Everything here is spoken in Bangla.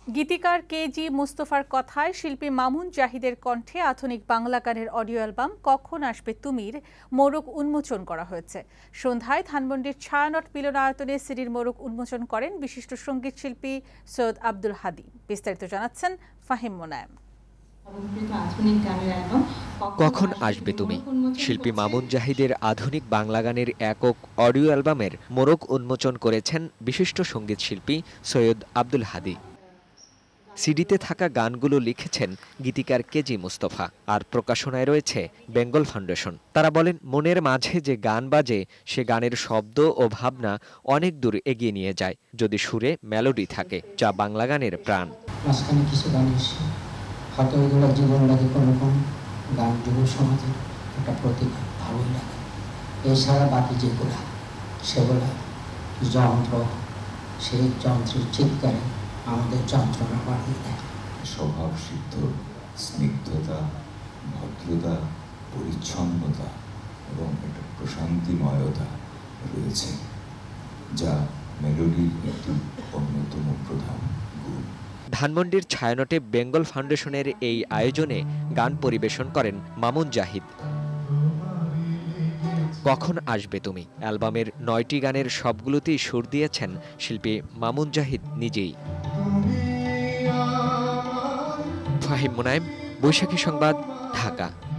গীতিকার কেজি মুস্তফার কথায় শিল্পী মামুন জাহিদের কণ্ঠে আধুনিক বাংলা গানের অডিও অ্যালবাম কখন আসবে তুমির মোড়ক উন্মোচন করা হয়েছে। সন্ধ্যায় ধানমন্ডির ছায়ানট মিলনায়তনে সিডির মোড়ক উন্মোচন করেন বিশিষ্ট সঙ্গীত শিল্পী সৈয়দ আব্দুল হাদী। বিস্তারিত জানাচ্ছেন ফাহিম মোনায়েম। কখন আসবে তুমি শিল্পী মামুন জাহিদের আধুনিক বাংলা গানের একক অডিও অ্যালবামের মোড়ক উন্মোচন করেছেন বিশিষ্ট সঙ্গীত শিল্পী সৈয়দ আব্দুল হাদী। সিডিতে থাকা গানগুলো লিখেছেন গীতিকার কেজি মুস্তফা, আর প্রকাশনায় রয়েছে বেঙ্গল ফাউন্ডেশন। তারা বলেন, মনের মাঝে যে গান বাজে সে গানের শব্দ ও ভাবনা অনেক দূর এগিয়ে নিয়ে যায় যদি সুরে মেলোডি থাকে, যা বাংলা গানের প্রাণ। হয়তো এগুলো জীবন লাগে কোনো গান যুব সমাজের একটা প্রতিভা ভালোই লাগে। এছাড়া বাকি যেগুলা সেগুলা যন্ত্র, সেই যন্ত্রের চিৎকারে আমাদের যন্ত্রণা বাড়িয়ে দেয়। স্বভাব সিদ্ধ স্নিগ্ধতা, ভদ্রতা, পরিচ্ছন্নতা এবং একটা প্রশান্তিময়তা রয়েছে, যা মেলোডির একটি অন্যতম প্রধান গুণ। ধানমন্ডির ছায়ানটে বেঙ্গল ফাউন্ডেশনের এই আয়োজনে গান পরিবেশন করেন মামুন জাহিদ। কখন আসবে তুমি অ্যালবামের ৯টি গানের সবগুলোতেই সুর দিয়েছেন শিল্পী মামুন জাহিদ নিজেই। ফাহিম মোনায়েম, বৈশাখী সংবাদ, ঢাকা।